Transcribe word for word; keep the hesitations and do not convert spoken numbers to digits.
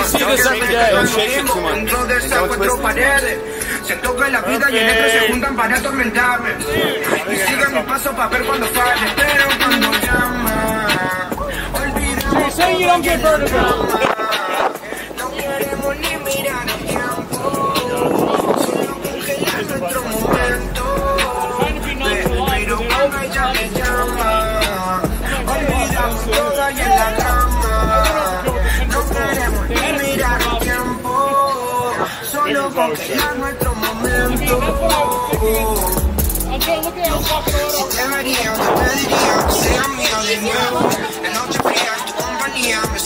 You see this every day. Don't shake it too much. Dentro de esas cuatro paredes, siento que la vida y el estrés se juntan para atormentarme. Y sigue mi paso para ver cuando falle, pero cuando llama, olvidamos. Say you don't get vertigo. No queremos ni mirar el tiempo, solo congelar nuestro momento. Pero cuando ella me llama, olvidamos todo y en la cama. No queremos ni mirar el tiempo, solo congelar nuestro momento. Si te vería, te pediría que seas mía de nuevo. De noche fría, tu compañía me